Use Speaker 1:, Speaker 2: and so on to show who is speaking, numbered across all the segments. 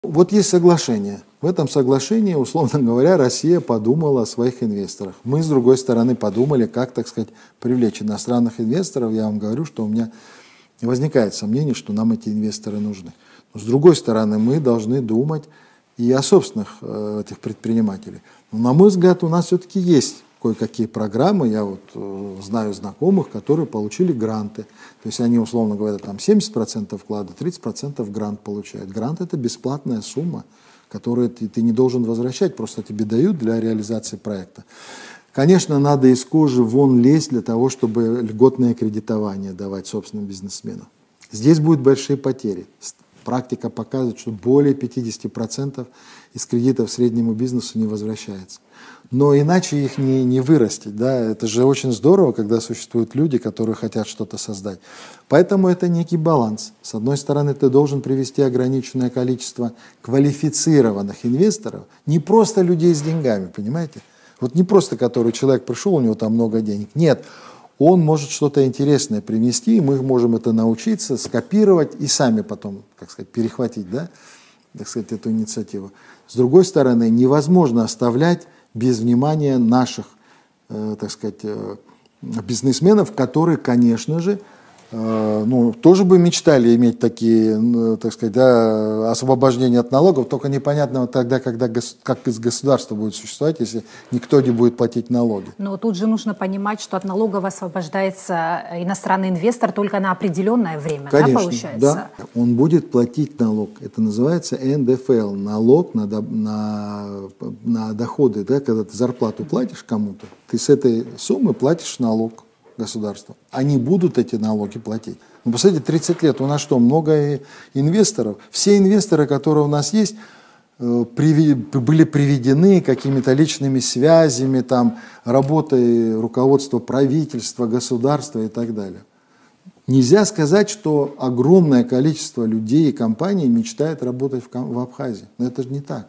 Speaker 1: Вот есть соглашение. В этом соглашении, условно говоря, Россия подумала о своих инвесторах. Мы, с другой стороны, подумали, как, так сказать, привлечь иностранных инвесторов. Я вам говорю, что у меня не возникает сомнений, что нам эти инвесторы нужны. Но, с другой стороны, мы должны думать и о собственных этих предпринимателей. Но, на мой взгляд, у нас все-таки есть кое-какие программы. Я вот знаю знакомых, которые получили гранты. То есть они, условно говоря, там 70% вклада, 30% грант получают. Грант – это бесплатная сумма, которую ты не должен возвращать, просто тебе дают для реализации проекта. Конечно, надо из кожи вон лезть для того, чтобы льготное кредитование давать собственным бизнесменам. Здесь будут большие потери. Практика показывает, что более 50% из кредитов среднему бизнесу не возвращается. Но иначе их не вырастить. Да? Это же очень здорово, когда существуют люди, которые хотят что-то создать. Поэтому это некий баланс. С одной стороны, ты должен привести ограниченное количество квалифицированных инвесторов, не просто людей с деньгами, понимаете? Вот не просто, который человек пришел, у него там много денег. Нет, он может что-то интересное принести, и мы можем это научиться, скопировать и сами потом, как сказать, перехватить, да, так сказать, эту инициативу. С другой стороны, невозможно оставлять без внимания наших, так сказать, бизнесменов, которые, конечно же, тоже бы мечтали иметь такие, так сказать, да, освобождения от налогов, только непонятно тогда, как из государства будет существовать, если никто не будет платить налоги.
Speaker 2: Но тут же нужно понимать, что от налогов освобождается иностранный инвестор только на определенное время,
Speaker 1: конечно,
Speaker 2: да, получается?
Speaker 1: Да, он будет платить налог. Это называется НДФЛ, налог на доходы, да, когда ты зарплату платишь кому-то, ты с этой суммы платишь налог государства. Они будут эти налоги платить. Ну, посмотрите, 30 лет, у нас что, много инвесторов? Все инвесторы, которые у нас есть, были приведены какими-то личными связями, там, работой руководства правительства, государства и так далее. Нельзя сказать, что огромное количество людей и компаний мечтает работать в Абхазии. Но это же не так.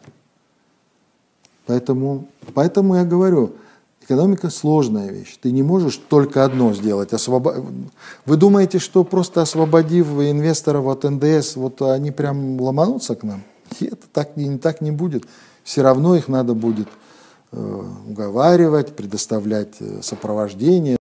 Speaker 1: Поэтому я говорю, экономика сложная вещь. Ты не можешь только одно сделать. Вы думаете, что просто освободив инвесторов от НДС, вот они прям ломанутся к нам? Нет, так не будет. Все равно их надо будет уговаривать, предоставлять сопровождение.